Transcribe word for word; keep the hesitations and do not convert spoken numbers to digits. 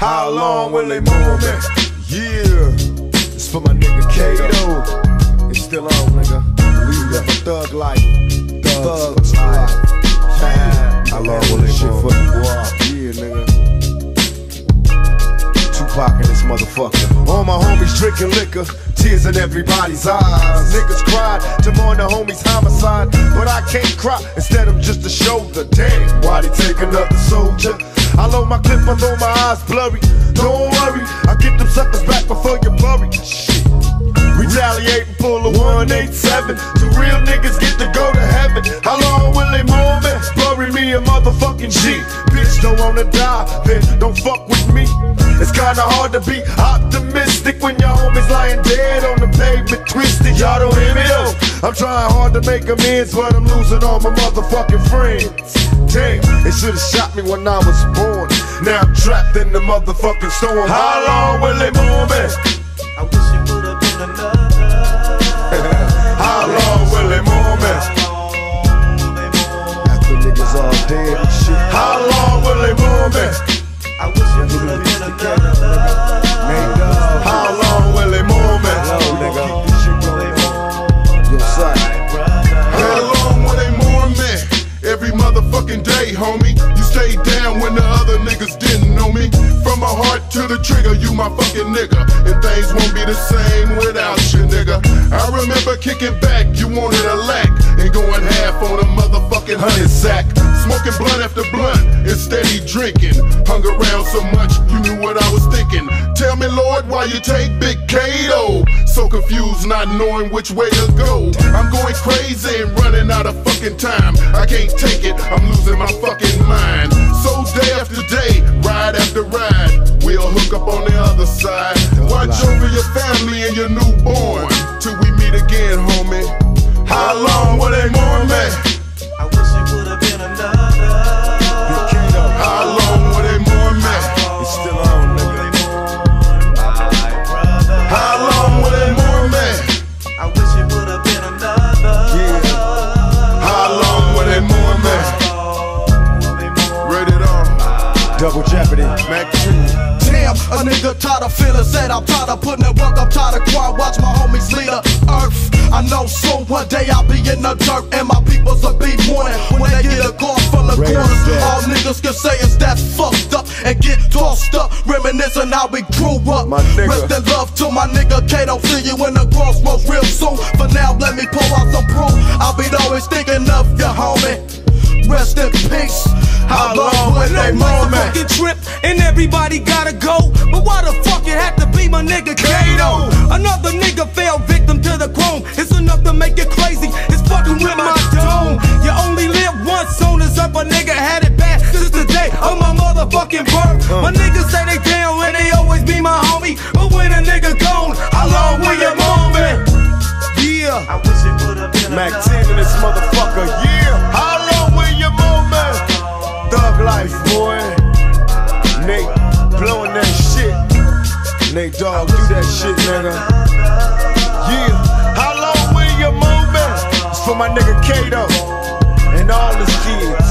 How long will they move me? Yeah, it's for my nigga Kato. It's still on, nigga. Leave that for thug life. Thug, thug life. How long will they shit for you, boy? Yeah, nigga. Tupac in this motherfucker. All my homies drinking liquor, tears in everybody's eyes. Niggas cried to mourn the homies' homicide, but I can't cry. Instead I'm just a shoulder. Damn, why they take another soldier? I load my clip, I throw my eyes blurry. Don't worry, I get them suckers back before you bury. Shit. Retaliate and pull a one eight seven. Two real niggas get to go to heaven. How long will they mourn me? Bury me a motherfucking G. Bitch don't wanna die, then don't fuck with me. It's kinda hard to be optimistic when your homies lying dead on the pavement twisted. Y'all don't hear me though. I'm trying hard to make amends, but I'm losing all my motherfucking friends. Damn, they should've shot me when I was born. Now I'm trapped in the motherfucking storm. How long will they mourn me? I wish it would've been another. How long will they mourn me? After niggas all dead and shit. How long will they mourn me? I wish it would've been another. How long will they mourn me? Nigga. Yo, son. How long will they mourn me? Every motherfucking day, homie. You stayed down when the other niggas didn't know me. From my heart to the trigger, you my fucking nigga. And things won't be the same without you, nigga. I remember kicking back, you wanted a lack, and going half on a motherfucking honey sack. Smoking blunt after blunt and steady drinking. Hung around so much, you knew what I was thinking. Tell me, Lord, why you take Big Kato? So confused, not knowing which way to go. I'm going crazy and running out of fucking time. I can't take it, I'm losing my fucking mind. So day after day, ride after ride, we'll hook up on the other side. Watch over your family and your newborn till we meet again, homie. How long will they mourn me? I wish it would've been another. How long will they mourn me? It's still on, nigga. How long will they mourn me? I wish it would've been another. Yeah. How long will they mourn me? Rated R. Double Jeopardy, Mac two. Damn, a nigga tired of feeling sad. I'm tired of putting in work. I'm tired of crying. Watch my homies lead the earth. I know soon one day I'll be in the dirt and my peoples will be mourning when they get a call from the corners. All niggas can say is that fucked up and get tossed up, reminiscing how we grew up. My nigga. Rest in love to my nigga Kato. See you in the crossroads real soon. For now, let me pull out some proof. I'll be always thinking of you, homie. Rest in peace. How long will they mourn me? Fucking trip and everybody gotta go, but why the fuck it had to be my nigga Kato? Another nigga fell victim to the chrome. It's enough to make you crazy. It's fucking with my dome. You only live once. Soon as up a nigga had it bad since the day of my motherfucking birth. My niggas say they down and they always be my homie, but when a nigga gone, how long will you mourn me? Yeah. I wish it would've been Mac another. ten in this motherfucker, yeah. How long will you mourn me? Thug life, boy. Nate blowing that shit. Nate Dogg, do that shit, nigga. Yeah. How long will you mourn me? It's for my nigga Kato and all his kids.